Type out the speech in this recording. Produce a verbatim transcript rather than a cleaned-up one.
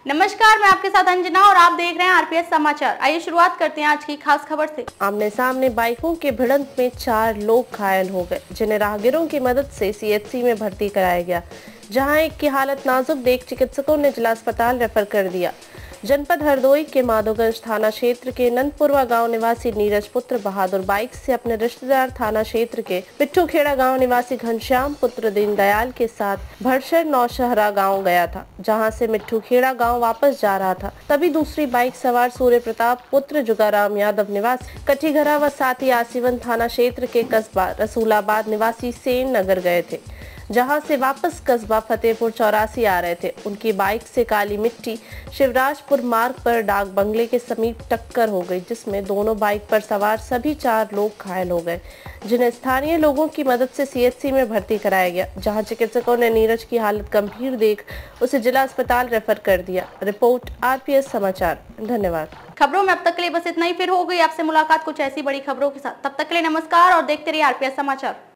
नमस्कार, मैं आपके साथ अंजना और आप देख रहे हैं आरपीएस समाचार। आइए शुरुआत करते हैं आज की खास खबर से। आमने सामने बाइकों के भिड़ंत में चार लोग घायल हो गए, जिन्हें राहगीरों की मदद से सीएचसी में भर्ती कराया गया, जहां एक की हालत नाजुक देख चिकित्सकों ने जिला अस्पताल रेफर कर दिया। जनपद हरदोई के माधोगंज थाना क्षेत्र के नंदपुरवा गांव निवासी नीरज पुत्र बहादुर बाइक से अपने रिश्तेदार थाना क्षेत्र के पिट्ठूखेड़ा गांव निवासी घनश्याम पुत्र दीनदयाल के साथ भरसर नौशहरा गांव गया था, जहां से मिट्ठूखेड़ा गांव वापस जा रहा था। तभी दूसरी बाइक सवार सूर्य प्रताप पुत्र जुगाराम यादव निवासी कटीघरा व साथी आसीवन थाना क्षेत्र के कस्बा रसूलाबाद निवासी सेन नगर गए थे, जहां से वापस कस्बा फतेहपुर चौरासी आ रहे थे। उनकी बाइक से काली मिट्टी शिवराजपुर मार्ग पर डाक बंगले के समीप टक्कर हो गई, जिसमें दोनों बाइक पर सवार सभी चार लोग घायल हो गए, जिन्हें स्थानीय लोगों की मदद से सीएचसी में भर्ती कराया गया, जहां चिकित्सकों ने नीरज की हालत गंभीर देख उसे जिला अस्पताल रेफर कर दिया। रिपोर्ट आरपीएस समाचार। धन्यवाद। खबरों में अब तक के लिए बस इतना ही। फिर हो गई आपसे मुलाकात कुछ ऐसी बड़ी खबरों के साथ। तब तक के लिए नमस्कार और देखते रहिए आरपीएस समाचार।